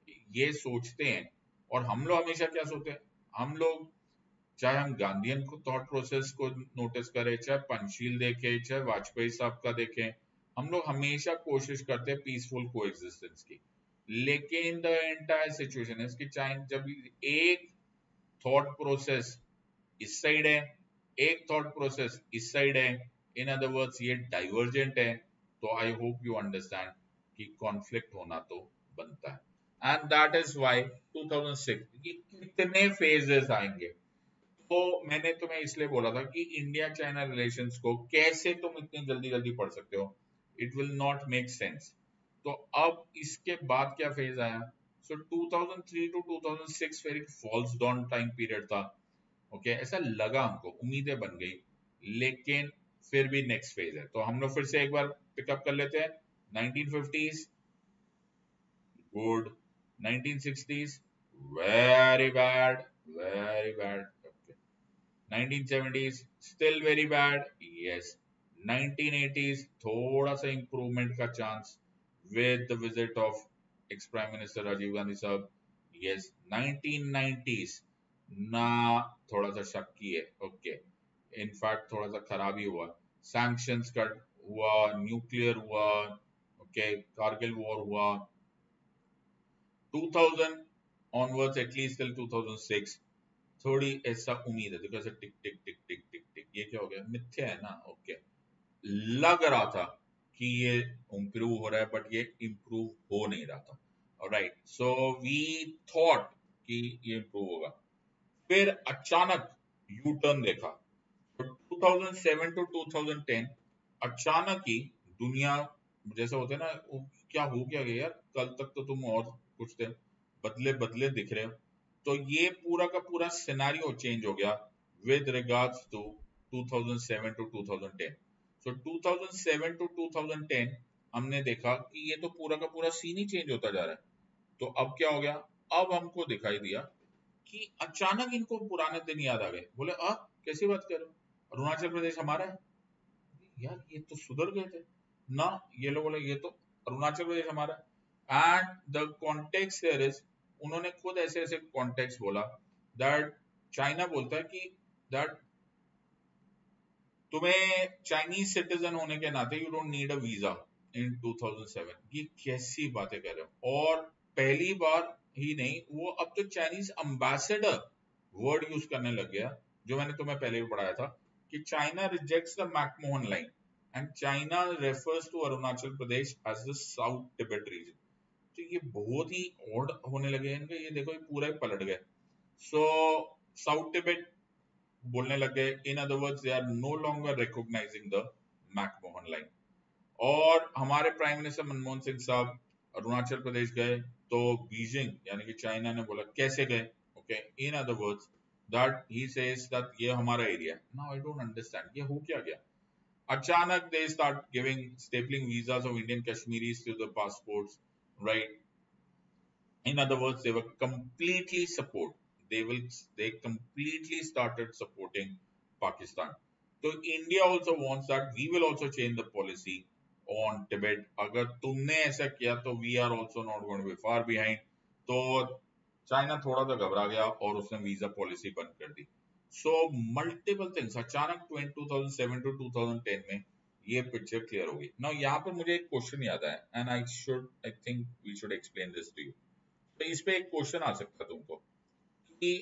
ये सोचते हैं। और हम लोग हमेशा क्या सोचते हैं, हम लोग चाहे हम गांधीयन को थॉट प्रोसेस को नोटिस करें, चाहे पंचशील देखें, चाहे वाजपेयी साहब का देखें, हम लोग हमेशा कोशिश करते हैं पीसफुल कोएग्जिस्टेंस की। लेकिन द एंटायर सिचुएशन है कि चाहे जब एक थॉट प्रोसेस इस साइड है, एक थॉट प्रोसेस इस साइड है, इन अदर वर्ड्स ये डाइवर्जेंट है, तो आई होप यू अंडरस्टैंड कि कॉन्फ्लिक्ट होना तो बनता है। And that is why two thousand six ये कितने फेजेस आएंगे। तो मैंने तुम्हें इसलिए बोला था कि इंडिया चाइना रिलेशंस को कैसे तुम इतनी जल्दी जल्दी पढ़ सकते हो, it will not make sense. तो अब इसके बाद क्या फेज आया? So so, two thousand three to two thousand six very false dawn time period था। ओके okay, ऐसा लगा हमको, उम्मीदें बन गई, लेकिन फिर भी नेक्स्ट फेज है। तो हम लोग फिर से एक बार पिकअप कर लेते हैं। Nineteen fifties good, nineteen sixties very bad, very bad, nineteen seventies still very bad, yes. Nineteen eighties थोड़ा सा इंप्रूवमेंट का chance with the visit of ex prime minister Rajiv Gandhi साहब, yes. नाइनटीन नाइंटीज़ ना थोड़ा सा शक्की है, ओके, इनफैक्ट थोड़ा सा खराब ही हुआ। सैंक्शंस कट हुआ, न्यूक्लियर हुआ, ओके, कारगिल वॉर हुआ। Two thousand onwards at least till two thousand six थोड़ी ऐसा उम्मीद है, देखो ऐसा टिक टिक टिक टिक टिक टिक, ये क्या हो गया, मिथ्या है ना। ओके, लग रहा था कि ये इम्प्रूव हो रहा है, बट ये इम्प्रूव हो नहीं रहा था। ऑलराइट, सो वी थॉट कि ये इम्प्रूव होगा, फिर अचानक यू टर्न देखा। तो two thousand seven to two thousand ten अचानक ही दुनिया जैसे होते ना, क्या हो क्या गया यार, कल तक तो तुम और कुछ थे, बदले बदले दिख रहे हो। तो ये पूरा का पूरा सिनेरियो चेंज हो गया with regards to two thousand seven to two thousand ten. So two thousand seven to two thousand ten हमने देखा कि ये तो पूरा का पूरा सीन ही चेंज होता जा रहा है। तो अब क्या हो गया, अब हमको दिखाई दिया कि अचानक इनको पुराने दिन याद आ गए। बोले आ कैसी बात कर रहे हो, अरुणाचल प्रदेश हमारा है यार, ये तो सुधर गए थे ना। ये लोग बोले ये तो अरुणाचल प्रदेश हमारा है। And the context here is, उन्होंने खुद ऐसे ऐसे कॉन्टेक्स्ट बोला दैट चाइना बोलता है कि दैट तुम्हें चाइनीज सिटीजन होने के नाते you don't need a visa in two thousand seven. ये कैसी बातें कर रहे हो। और पहली बार ही नहीं, वो अब तो चाइनीज अम्बेसडर वर्ड यूज करने लग गया, जो मैंने तुम्हें पहले भी पढ़ाया था कि China rejects the McMahon line and China refers to Arunachal Pradesh as the south Tibet region. तो ये बहुत ही ऑड होने लगे इनका, ये देखो ये पूरा ही पलट गए। सो साउथ तिब्बत बोलने लग गए, in other words they are no longer recognising the McMahon line. और हमारे प्राइम मिनिस्टर मनमोहन सिंह साहब अरुणाचल प्रदेश गए, तो बीजिंग यानी कि चाइना ने बोला कैसे गए, okay, in other words that he says that ये हमारा area. Now I don't understand ये हो क्या गया। अचानक they start giving stapling visas of Indian Kashmiris to the passports, right? In other words, they were completely support. They will they completely started supporting Pakistan. So India also wants that we will also change the policy on Tibet. अगर तुमने ऐसा किया तो we are also not going to be far behind. तो China थोड़ा सा घबरा गया और उसने वीजा पॉलिसी बंद कर दी। सो मल्टीपल थिंग्स अचानक two thousand seven to two thousand ten में ये पिक्चर क्लियर होगी। नाउ यहाँ पर मुझे एक क्वेश्चन याद आया and I should I think we should explain this to you. तो इस पे एक क्वेश्चन आ सकता है तुमको कि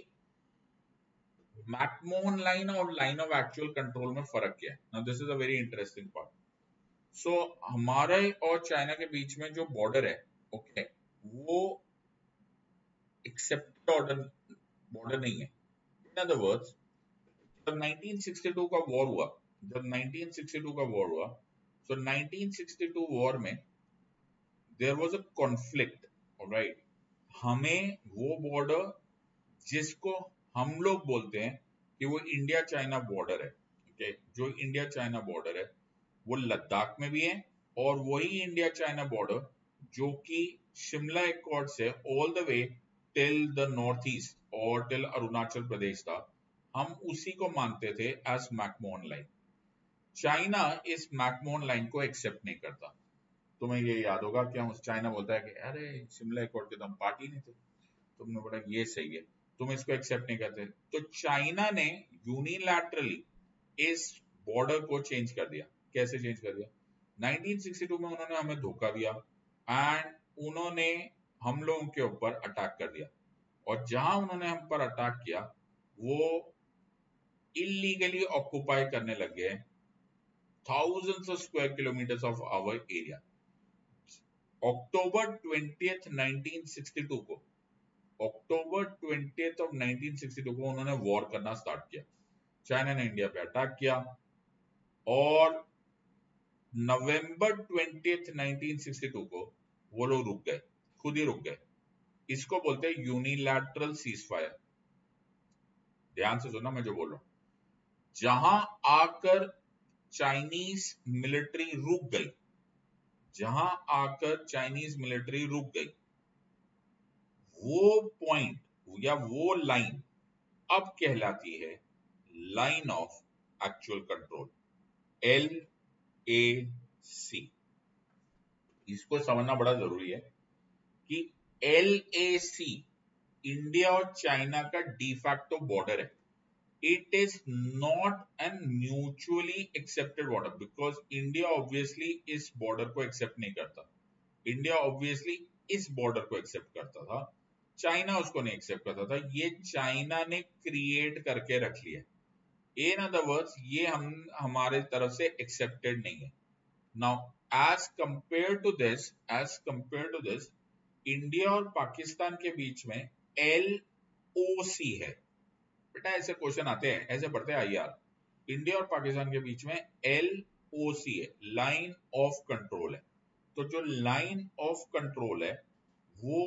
मैकमोहन लाइन और लाइन ऑफ एक्चुअल कंट्रोल में फर्क क्या है। Now this is a very interesting part. So हमारे और चाइना के बीच में जो बॉर्डर है, ओके okay, वो एक्सेप्टेड ऑर्डर बॉर्डर नहीं है। इन अदर वर्ड्स जब नाइनटीन सिक्सटी टू का वॉर हुआ, जब नाइनटीन सिक्सटी टू का वॉर हुआ, so so nineteen sixty two war में there was a conflict, alright. हमें वो बॉर्डर जिसको हम लोग बोलते हैं कि वो इंडिया चाइना बॉर्डर है, ओके, जो इंडिया चाइना बॉर्डर है वो लद्दाख में भी है, और वही इंडिया चाइना बॉर्डर जो कि शिमला एकॉर्ड से all the way till the north east और टिल अरुणाचल प्रदेश था, हम उसी को मानते थे एज मैकमोहन लाइन। चाइना इस मैकमोहन लाइन को एक्सेप्ट नहीं करता। तुम्हें ये याद होगा कि हम चाइना बोलता है कि अरे शिमला एकॉर्ड के तो हम पार्टी नहीं थे। तुमने बोला ये सही है, तुम इसको एक्सेप्ट नहीं करते। तो चाइना ने यूनिलैटरली इस बॉर्डर को चेंज कर दिया। कैसे चेंज कर दिया? नाइनटीन सिक्सटी टू में उन्होंने हमें धोखा दिया एंड उन्होंने हम लोगों के ऊपर अटैक कर दिया, और जहां उन्होंने हम पर अटैक किया वो इलीगली ऑक्युपाई करने लग गए thousands of square kilometers of our area. October twentieth nineteen sixty two को October twentieth of nineteen sixty two को उन्होंने वॉर करना स्टार्ट किया। चाइना ने इंडिया पे अटैक किया और November twentieth nineteen sixty two को वो लोग रुक गए, खुद ही रुक गए। इसको बोलते हैं यूनिलैटरल सीज फायर। ध्यान से सुनना मैं जो बोल रहा हूं। जहां आकर चाइनीज मिलिट्री रुक गई, जहां आकर चाइनीज मिलिट्री रुक गई, वो पॉइंट या वो लाइन अब कहलाती है line of actual control, L A C. इसको समझना बड़ा जरूरी है कि एल ए सी इंडिया और चाइना का डिफैक्टो बॉर्डर है। It is not an mutually accepted border because India obviously इस border को accept नहीं करता। India obviously इस border को accept करता था, चाइना उसको नहीं accept करता था। ये चाइना ने create करके रख लिया। In other words, ये हम हमारे तरफ से accepted नहीं है। Now, as compared to this, as compared to this, India और पाकिस्तान के बीच में एल ओ सी है। बेटा ऐसे क्वेश्चन आते हैं, ऐसे पढ़ते हैं आईआर। इंडिया और पाकिस्तान के बीच में एल ओ सी है, लाइन ऑफ कंट्रोल है। तो जो लाइन ऑफ कंट्रोल है वो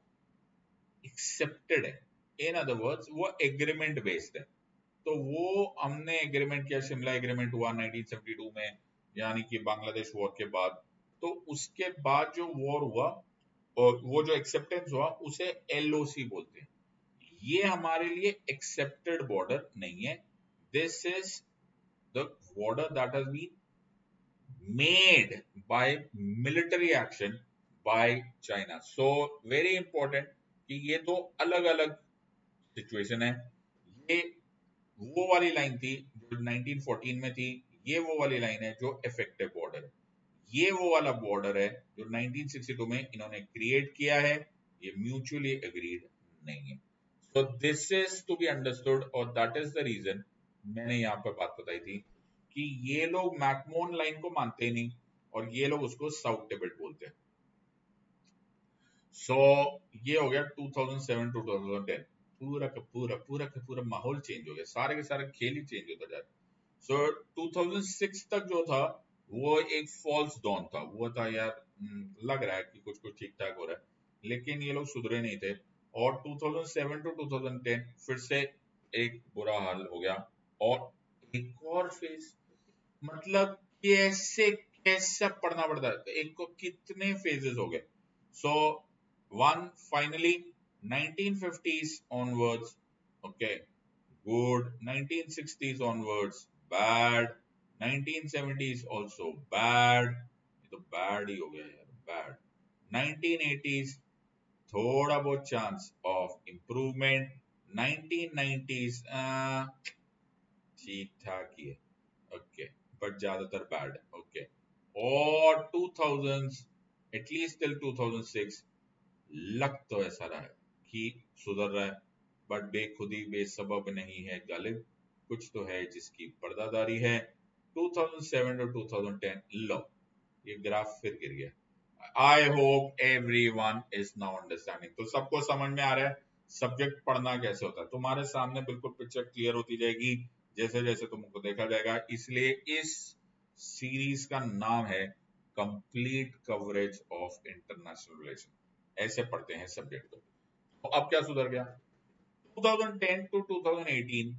एक्सेप्टेड है। इन अदर वर्ड्स वो एग्रीमेंट बेस्ड है। तो वो हमने एग्रीमेंट किया, शिमला एग्रीमेंट हुआ नाइनटीन सेवेंटी टू में, यानी कि बांग्लादेश वॉर के बाद। तो उसके बाद जो वॉर हुआ और वो जो एक्सेप्टेंस हुआ उसे एल ओ सी बोलते हैं। ये हमारे लिए एक्सेप्टेड बॉर्डर नहीं है। This is the border that has been made by military action by China. So very important कि ये दो अलग अलग सिचुएशन है। ये वो वाली लाइन थी जो नाइनटीन फोर्टीन में थी, ये वो वाली लाइन है जो इफेक्टिव बॉर्डर है। ये वो वाला बॉर्डर है जो नाइनटीन सिक्सटी टू में इन्होंने क्रिएट किया है। ये म्यूचुअली एग्रीड नहीं है। So this is to be understood और that is the reason मैंने यहाँ पर बात बताई थी कि ये लोग मैकमोहन लाइन को मानते नहीं और ये लोग उसको साउथ टिबेट बोलते हैं। सो so, ये हो गया two thousand seven two thousand ten. पूरा का पूरा पूरा का पूरा माहौल चेंज हो गया, सारे के सारे खेल ही चेंज होता जा रहा है। सो टू थाउजेंड सिक्स तक जो था वो एक फॉल्स डॉन था, वो था यार हम्म, लग रहा है कि कुछ कुछ ठीक ठाक हो रहा है, लेकिन ये लोग सुधरे नहीं थे। और two thousand seven to two thousand ten फिर से एक बुरा हाल हो गया, और एक और फेज, मतलब कैसे कैसे पढ़ना पड़ता है, एक को कितने फेजेस हो गए। So one finally nineteen fifties onwards, okay, good, nineteen sixties onwards bad, nineteen seventies also bad, ये तो bad ही हो गया यार, bad, नाइनटीन एटीज़ थोड़ा बहुत chance of improvement, nineteen nineties ठीक ठाक ही है, ओके, बट ज्यादातर बैड, ओके। और two thousands at least till two thousand six लग तो ऐसा रहा है कि सुधर रहा है, बट बेखुदी बेसबब नहीं है गालिब, कुछ तो है जिसकी पर्दादारी है। Two thousand seven to two thousand ten लो ये ग्राफ फिर गिर गया। I hope everyone is now understanding, तो सबको समझ में आ रहा है सब्जेक्ट पढ़ना कैसे होता है, तुम्हारे सामने बिल्कुल पिक्चर क्लियर होती जाएगी जैसे जैसे तुमको देखा जाएगा। इसलिए इस सीरीज का नाम है complete coverage of international relation, ऐसे पढ़ते हैं सब्जेक्ट को। तो अब क्या सुधर गया, two thousand ten to two thousand eighteen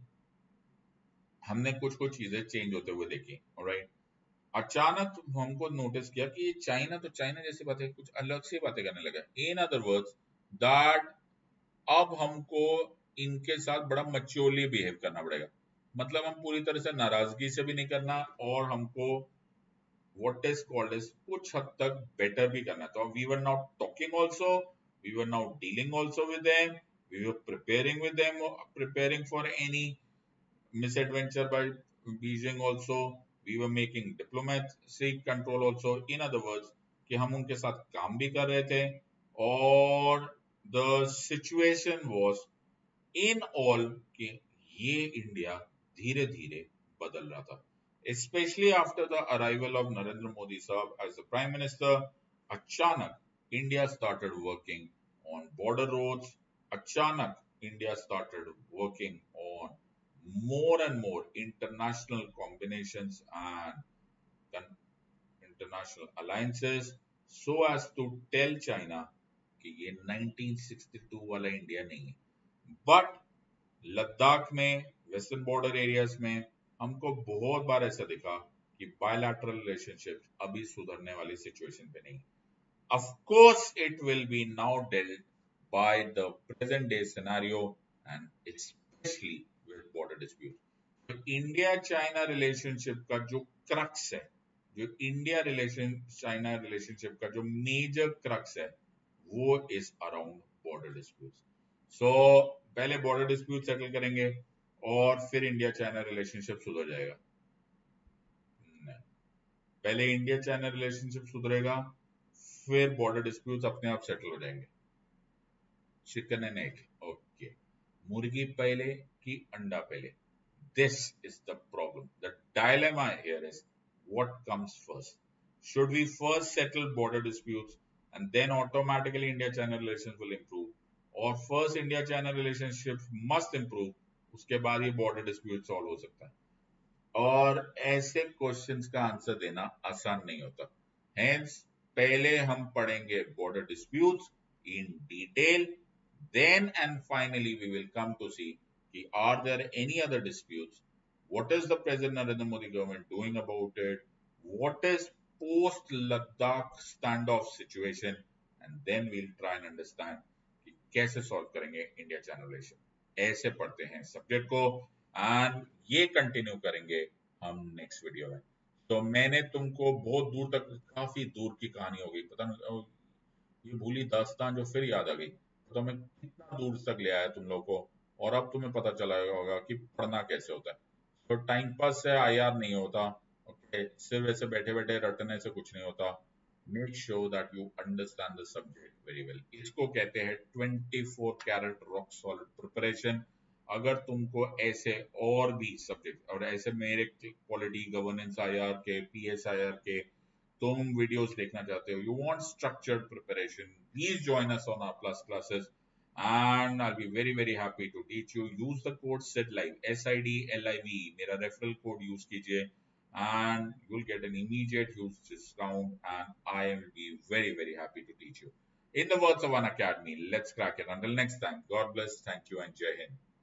हमने कुछ कुछ चीजें चेंज होते हुए देखी, ऑलराइट। अचानक हमको नोटिस किया कि ये चाइना तो चाइना जैसी बातें कुछ अलग सी बातें करने लगा। इन अदर वर्ड्स दैट अब हमको इनके साथ बड़ा मैच्योरली बिहेव करना पड़ेगा, मतलब हम पूरी तरह से नाराजगी से भी नहीं करना, और हमको व्हाट इज कॉल्ड इज कुछ हद तक बेटर भी करना। तो we were not talking also, we were not dealing also with them, we were preparing with them, preparing for any misadventure by Beijing also, we were making diplomacy control also, in other words कि हम उनके साथ काम भी कर रहे थे, और the situation was in all कि ये इंडिया धीरे धीरे बदल रहा था, especially after the arrival of Narendra Modi साहब as the prime minister। अचानक India started working on border roads, अचानक India started working on more and more international combinations and international alliances so as to tell China कि ये nineteen sixty two वाला India नहीं है। But Ladakh में, western border areas में हमको बहुत बार ऐसा दिखा कि बायलैटरल रिलेशनशिप अभी सुधरने वाली सिचुएशन पे नहीं। Of course it will be now dealt by the present day scenario and especially with border disputes। तो इंडिया चाइना रिलेशनशिप का जो क्रक्स है, जो इंडिया रिलेशन चाइना रिलेशनशिप का जो मेजर क्रक्स है, वो is around border disputes. So पहले बॉर्डर डिस्प्यूट सेटल करेंगे और फिर इंडिया चाइना रिलेशनशिप सुधर जाएगा। नहीं, पहले इंडिया चाइना रिलेशनशिप सुधरेगा, फिर बॉर्डर डिस्प्यूट्स अपने आप सेटल हो जाएंगे। चिकन एंड एग, ओके, मुर्गी पहले कि अंडा पहले? This is the problem. The dilemma here is what comes first. Should we first settle border disputes and then automatically India-China relations will improve, or first India-China relationships must improve, उसके बाद ये border dispute solve हो सकता है? और ऐसे questions का answer देना आसान नहीं होता। Hence पहले हम पढ़ेंगे border disputes in detail, then and finally we will come to see are there any other disputes, what is the present Narendra Modi government doing about it, what is post Ladakh standoff situation, and then we'll try and understand कि कैसे solve करेंगे India China relation। ऐसे पढ़ते हैं subject को, and ये continue करेंगे हम नेक्स्ट वीडियो में। तो मैंने तुमको बहुत दूर तक, काफी दूर की कहानी हो गई, पता नहीं ये भूली दास्तान जो फिर याद आ गई, तो मैं कितना दूर तक ले आया तुम लोगों को, और अब तुम्हें पता चला होगा कि पढ़ना कैसे होता है। तो टाइम पास से आईआर नहीं होता, ओके, सिर्फ ऐसे बैठे बैठे रटने से कुछ नहीं होता। Make sure that you understand the subject very well. इसको कहते हैं twenty four carat rock solid preparation. अगर तुमको ऐसे और भी सब्जेक्ट और ऐसे मेरे पॉलिटी, गवर्नेंस आईआर के, पीएस आईआर के तुम वीडियोस देखना चाहते हो, you want structured preparation, please join us on our plus classes and I'll be very very happy to teach you. Use the code SIDLIVE, S I D L I V, मेरा referral code use कीजिए, and you'll get an immediate huge discount, and I will be very very happy to teach you. In the words of An Academy, let's crack it. Until next time, God bless, thank you, and Jai Hind.